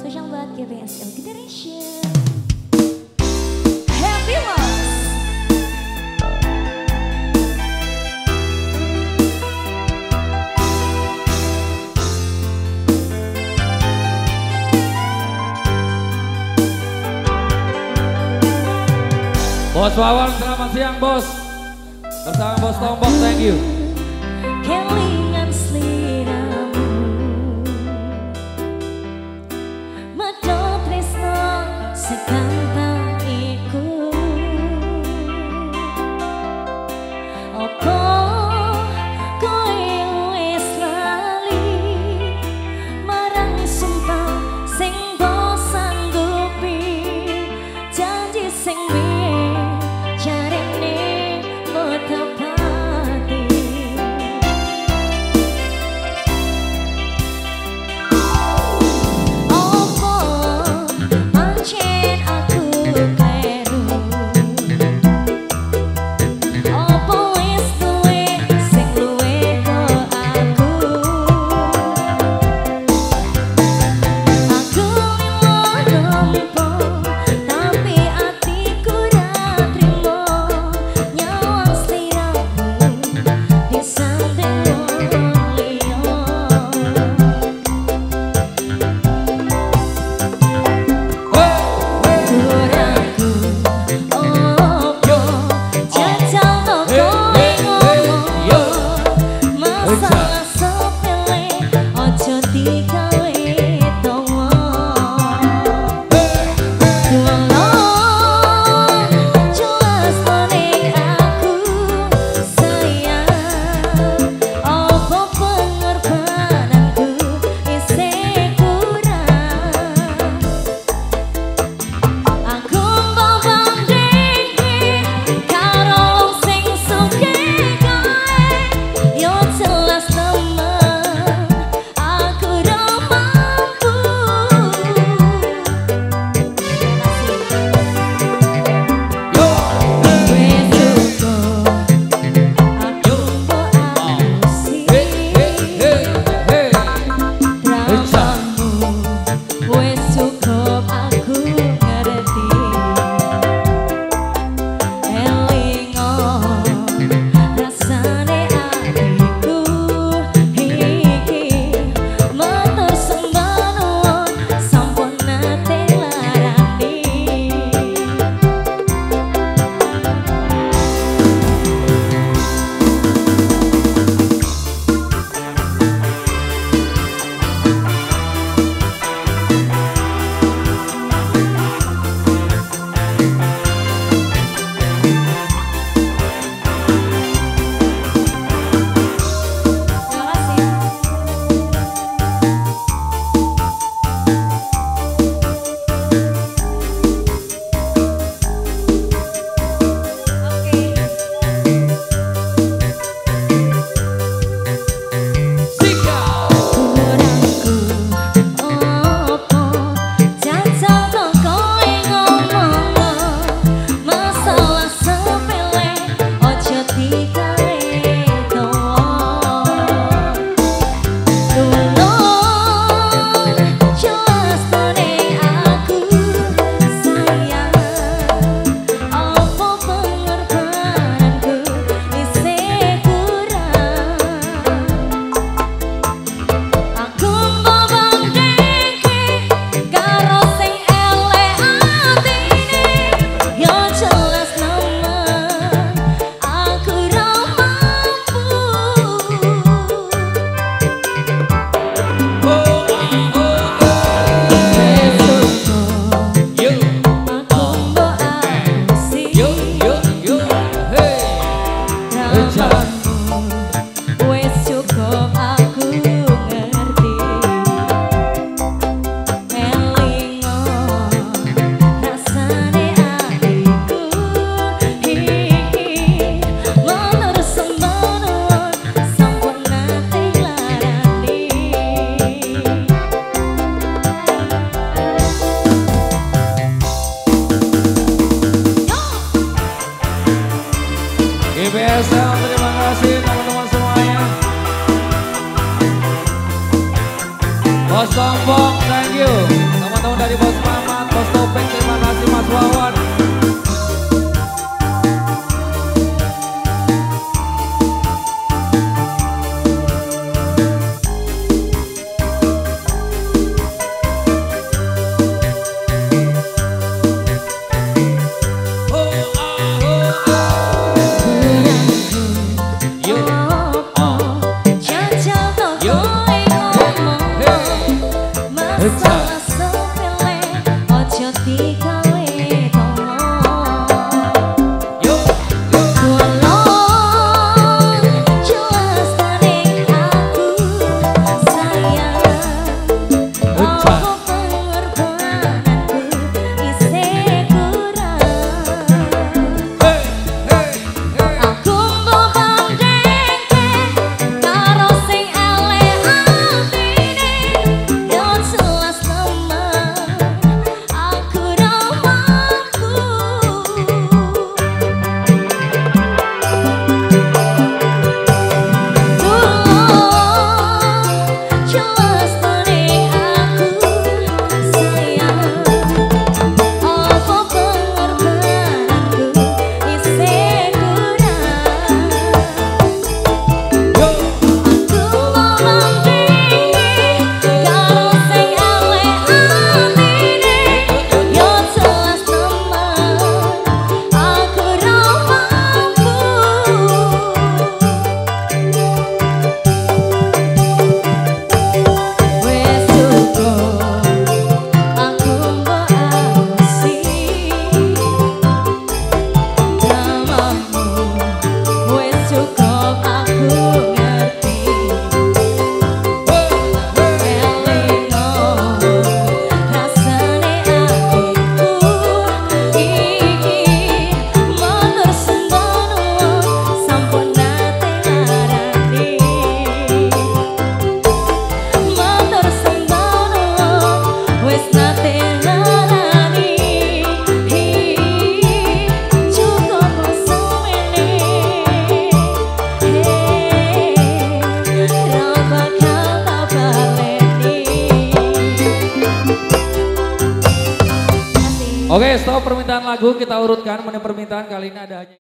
Spesial buat Gpsl Generation. Happy Loss. Bos Wawan, selamat siang bos. Bersama Bos Tombok, thank you. Kelingan sliramu Medho tresno segantang iku. Apa kowe wis lali marang sumpah sing mbok sanggupi, janji sing piye jarene metepati. Apa pancen aku kleru, apa wis duwe sing luwe kok aku. Aku nampa tapi atiku ra trimo nyawang sliramu disanding wong liya. Kurangku opo jajal to kowe ngomong masalah sepele ojo digawe tawa. Tolong jelas ning aku sayang, opo pengorbananku isih kurang. Aku mbok bandingke karo wong sing sugih kae, yo jelas temen aku ra mampu. Wis cukup aku mbok apusi dramamu, wis cukup aku ngerti. Elingo rasane atiku iki, matur sembah nuwun sampun nate larani. Kurangku opo jajal to kowe ngomong masalah sepele ojo digawe tawa. Tolong jelas ning aku sayang, opo pengorbananku isih kurang. Aku mbok bandingke karo sing elek atine, yo jelas nemen aku ra mampu. Aku mbok apusi dramamu, wis cukup aku ngerti. Elingo rasane atiku iki, matur sembah nuwun sampun nate larani. Gpsl, terima kasih teman-teman semuanya. Bos Tombok, thank you. Selamat tahun dari Bos Mamat, Bos Topeng, terima kasih Mas Wawan. Masalah sepele ojo digawe tolong jelas tarik aku sayang apa pengorbananku isih kurang aku mbok bandingke karo sing elek atine yo jelas temen aku ora mampu jelas tarik aku sayang apa pengorbananku isih kurang aku mau bandingke karo sing elek atine yo jelas temen aku ora mampu wes cukup aku mbok alusi namamu wes cukup aku ngerti elingo rasane atiku iki motor sembono sampun nate larani motor sembono wis nate larani cukup semene ra bakal tak baleni. Oke, stop permintaan lagu, kita urutkan. Menit permintaan kali ini ada hanya